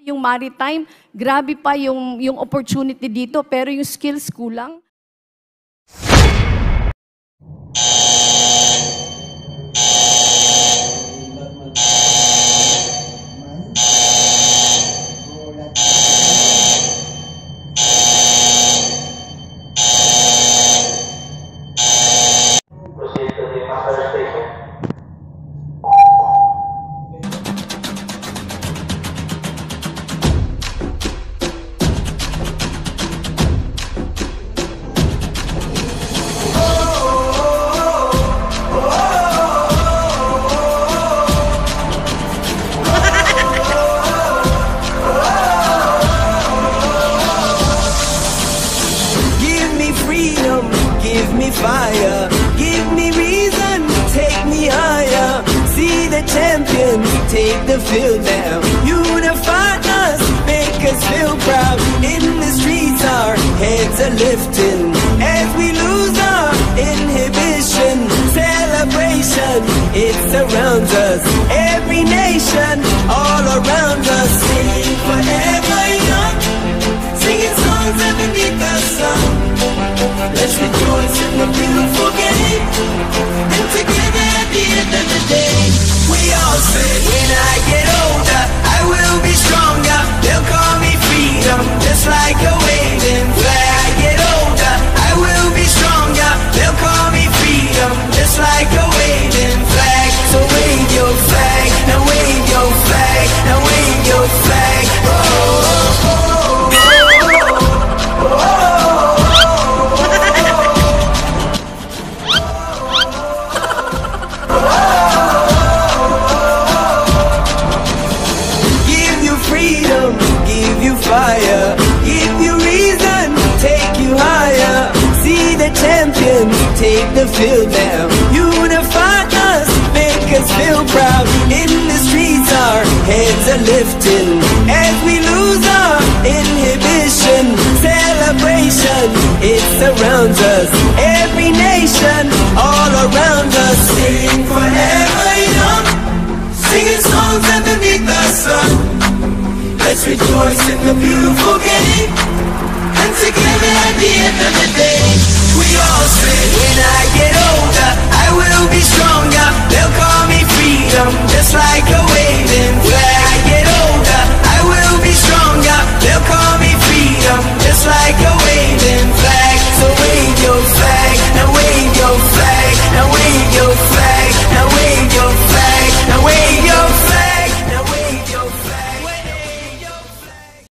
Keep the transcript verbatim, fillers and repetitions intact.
Yung maritime, grabe pa yung, yung opportunity dito, pero yung skills kulang. Give me fire, give me reason, take me higher. See the champions take the field now. Unify us, make us feel proud. In the streets our heads are lifting as we lose our inhibition. Celebration, it surrounds us. Every nation, all around us. Sing forever young, singing songs underneath the sun. Let's rejoice in the beautiful game, and together at the end of the day, we all say, when I get older, I will be stronger. They'll call me freedom, just like a waving flag. I get older, I will be stronger. They'll call me freedom, just like a waving flag. So wave your flag, now wave your flag, now wave your flag. Oh, oh, oh. Fire, give you reason, take you higher. See the champions take the field now. Unify us, make us feel proud. In the streets our heads are lifting as we lose our inhibition. Celebration, it surrounds us. Every nation, all around us. Sing forever young, singing songs underneath the sun. Let's rejoice in the beautiful game, and together at the end of the day, we all say, when I get older, I will be stronger. They'll call me freedom, just like a waving flag.